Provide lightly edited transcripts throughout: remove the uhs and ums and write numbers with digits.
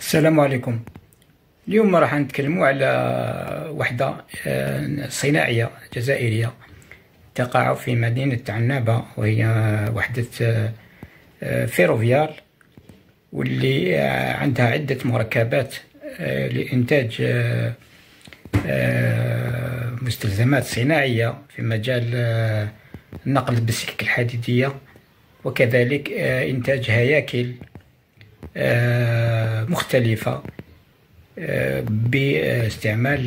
السلام عليكم. اليوم راح نتكلموا على وحدة صناعية جزائرية تقع في مدينة عنابة، وهي وحدة فيروفيال، واللي عندها عدة مركبات لإنتاج مستلزمات صناعية في مجال نقل بالسلك الحديدية، وكذلك إنتاج هياكل مختلفة باستعمال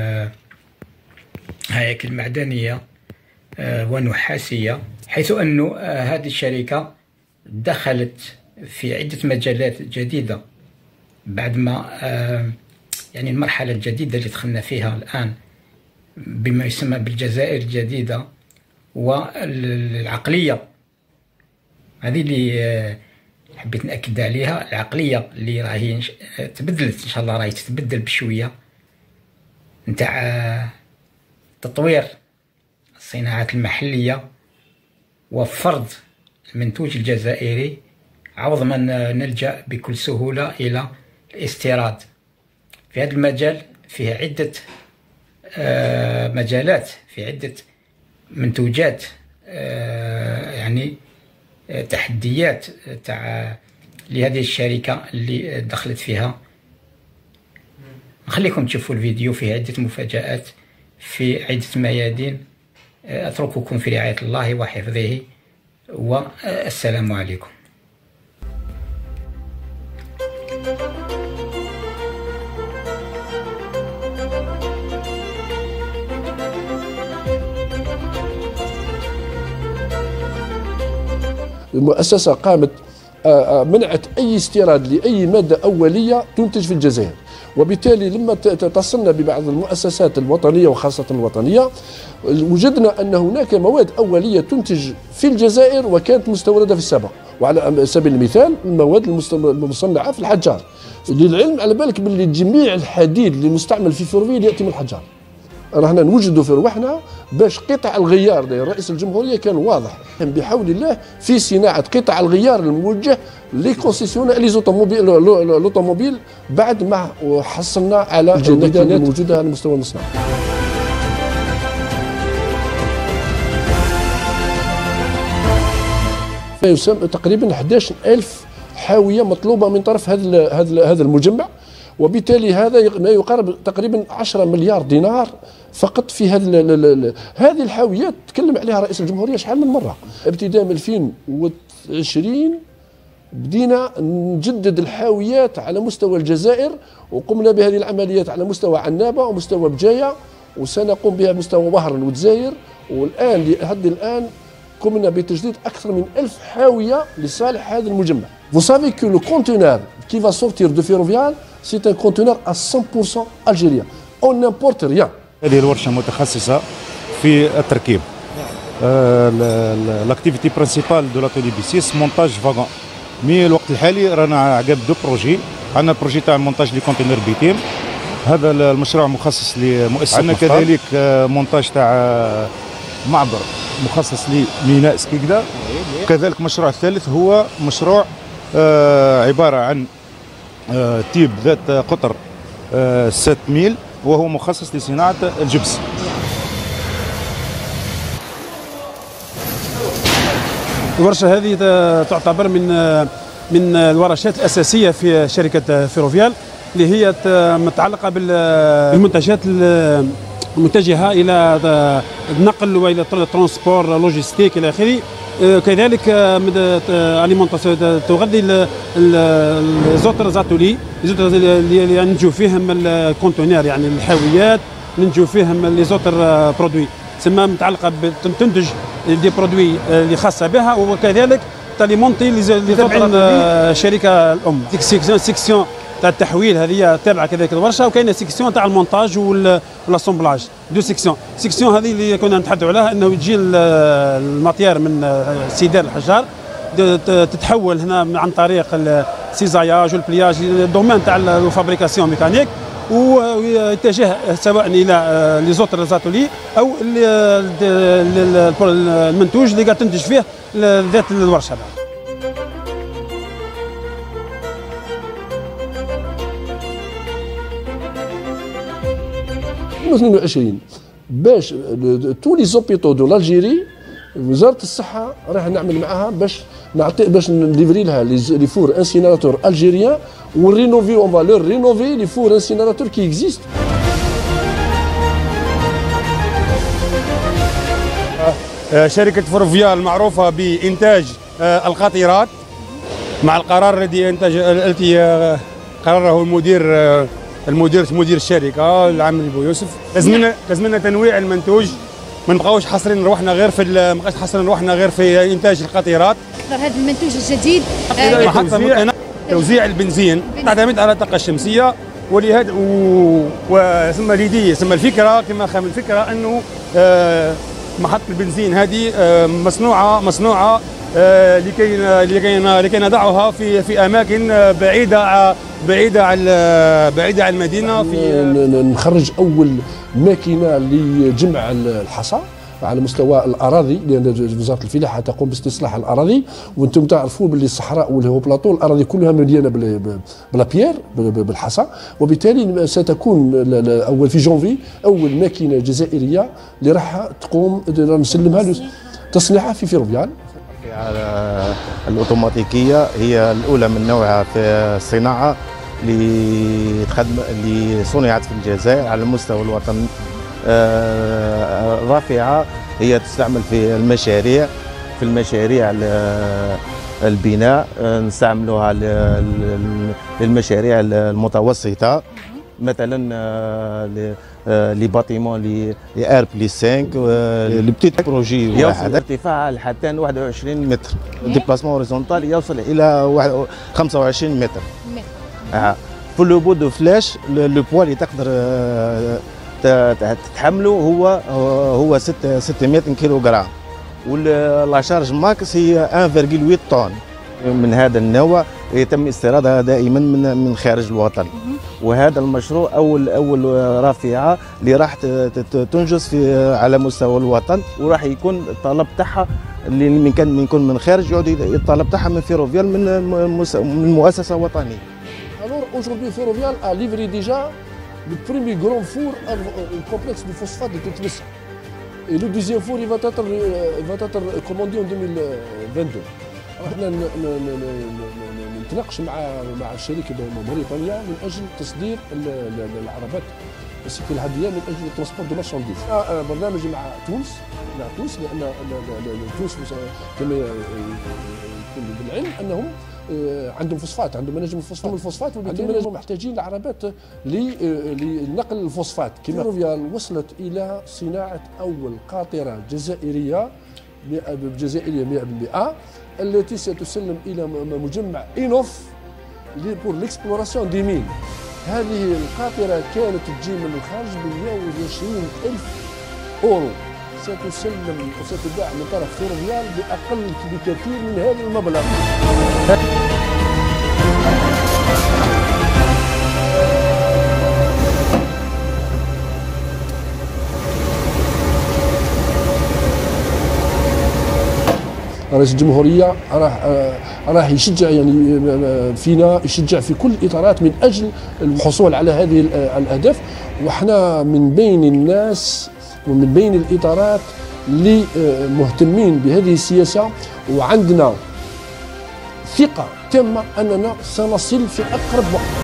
هياكل معدنية ونحاسية، حيث أن هذه الشركة دخلت في عدة مجالات جديدة بعد ما يعني المرحلة الجديدة اللي دخلنا فيها الآن بما يسمى بالجزائر الجديدة، والعقلية هذه اللي حبيت نأكد عليها، العقلية اللي راهي تبدلت إن شاء الله، راهي تتبدل بشوية، نتاع تطوير الصناعات المحلية وفرض المنتوج الجزائري عوض ما نلجأ بكل سهولة إلى الاستيراد. في هذا المجال فيه عدة مجالات، في عدة منتوجات، يعني تحديات لهذه الشركة اللي دخلت فيها. نخليكم تشوفوا الفيديو، فيه عدة مفاجآت في عدة ميادين. أترككم في رعاية الله وحفظه، والسلام عليكم. المؤسسة قامت منعت أي استيراد لأي مادة أولية تنتج في الجزائر، وبالتالي لما اتصلنا ببعض المؤسسات الوطنية وخاصة الوطنية، وجدنا أن هناك مواد أولية تنتج في الجزائر وكانت مستوردة في السابق. وعلى سبيل المثال المواد المصنعة في الحجار، للعلم على بالك باللي جميع الحديد اللي مستعمل في فيروفيل يأتي من الحجار. رانا نوجدوا في رواحنا باش قطع الغيار. رئيس الجمهورية كان واضح بحول الله في صناعة قطع الغيار الموجه لكونسيسيونير لوطوموبيل بعد ما حصلنا على الجديدات الموجودة على مستوى المصنع. يسمى تقريبا 11,000 حاوية مطلوبة من طرف هذا المجمع، وبالتالي هذا ما يقارب تقريبا 10 مليار دينار فقط في هذه الحاويات. تكلم عليها رئيس الجمهورية شحال من مرة. ابتداء من 2020 بدينا نجدد الحاويات على مستوى الجزائر، وقمنا بهذه العمليات على مستوى عنابة ومستوى بجاية، وسنقوم بها بمستوى وهران وجزائر. والآن لحد الآن قمنا بتجديد أكثر من 1000 حاوية لصالح هذا المجمع. Vous savez que le conteneur qui va sortir de Ferrovial, c'est un conteneur à 100% algérien. On n'importe rien. هذه الورشة متخصصة في التركيب. لاكتيفيتي برينسيبال دو لاتولي بي6 مونتاج فاغون. مي الوقت الحالي رانا عقب دو بروجي. عندنا بروجي تاع مونتاج لي كونتينر بيتيم، هذا المشروع مخصص لمؤسسة، كذلك مونتاج تاع معبر مخصص لميناء سكيكدا. وكذلك المشروع الثالث هو مشروع عبارة عن تيب ذات قطر 7 ميل، وهو مخصص لصناعة الجبس. الورشة هذه تعتبر من الورشات الأساسية في شركة فيروفيال، اللي هي متعلقة بالمنتجات المتجهة إلى النقل وإلى الترانسبور لوجيستيك إلى آخره. كذلك اليمونتاسيون تغذي ليزوتر زاتولي اللي ننتجوا فيهم الكونتونير، يعني الحاويات ننتجوا فيهم ليزوتر برودوي، تسمى متعلقه تنتج دي برودوي اللي خاصه بها، وكذلك تاليمونتي اللي تابعين الشركه الام. سيكسيون تاع التحويل هذه تابعه كذلك الورشه، وكاينه سيكسيون تاع المونتاج والاسومبلاج. دو سيكسيون هذه اللي كنا نتحدثوا عليها، انه يجي الماتير من سيدان الحجار تتحول هنا عن طريق السيزاياج والبلياج، الدومين تاع الفابريكاسيون ميكانيك، ويتجه سواء الى لي زوتر زاتولي او المنتوج اللي قاعد تنتج فيه ذات الورشه. 2022 باش تو لي زوبيتو دو لالجيري وزاره الصحه راح نعمل معاها باش نليفري لها لي فور انسيناتور الجيريان ونرينوفي اون فالور رينوفي لي فور انسيناتور كي اكزيست. شركه فروفيال المعروفه بانتاج القاطرات، مع القرار التي قرره مدير الشركه العام بو يوسف، لازمنا تنويع المنتوج، ما نبقاوش حاصرين روحنا غير في انتاج القاطرات. هذا المنتوج الجديد محطه توزيع البنزين تعتمد على الطاقه الشمسيه، ولهذا وثم الفكره كما خام الفكره انه محطه البنزين هذه مصنوعه لكي نضعها في اماكن بعيده عن المدينه. نخرج اول ماكينه لجمع الحصى على مستوى الاراضي، لان وزاره الفلاحه تقوم باستصلاح الاراضي، وانتم تعرفوا باللي الصحراء واللي هو بلاطو الاراضي كلها مليانه بلا بيير بالحصى، وبالتالي ستكون اول في جونفي اول ماكينه جزائريه اللي راح تقوم نسلمها تصنيعها في فيروفيال. الاوتوماتيكيه هي الاولى من نوعها في الصناعه اللي صنعت في الجزائر على مستوى الوطن، رافعه، هي تستعمل في المشاريع البناء، نستعملوها للمشاريع المتوسطه، مثلا لي باتيمون لي ار بليس 5 لي بتيت بروجي واحد ارتفاعها لحتى 21 متر، ديبلاسمون هوريزونتال يوصل الى 25 متر. في لو بو دو فلاش لو بوا اللي تقدر تتحمله هو 600 كيلوغرام، ولا شارج ماكس هي 1.8 طن. من هذا النوع يتم استيرادها دائما من خارج الوطن، وهذا المشروع اول رافعه اللي راح تنجز على مستوى الوطن، وراح يكون الطلب تاعها اللي يكون من خارج يعود الطلب تاعها من فيروفيال من مؤسسه وطنيه. Alors aujourd'hui Ferrovial a livré déjà le premier grand four au complexe du phosphate de Tétmessa. Et le deuxième four il va être commandé en 2022. احنا نتناقش مع الشركه موريتانيا من اجل تصدير العربات السكه الهاديه من اجل الترونسبور دو مارشانديز. برنامج مع تونس لان تونس كما يكون بالعلم انهم عندهم فوسفات، عندهم مناجم الفوسفات، وبالتالي محتاجين لعربات لنقل الفوسفات. كما فيروفيال وصلت الى صناعه اول قاطره جزائريه 100% التي ستسلم الى مجمع إينوف بور ليكسبلوراسيون دي مين. هذه القاطره كانت تجي من الخارج ب 120,000 اورو، ستسلم وستباع من طرف فيروفيال باقل بكثير من هذا المبلغ. رئيس الجمهوريه راح يشجع يعني فينا، يشجع في كل الاطارات من اجل الحصول على هذه الاهداف، وحنا من بين الناس ومن بين الاطارات اللي مهتمين بهذه السياسه، وعندنا ثقه تامه اننا سنصل في اقرب وقت.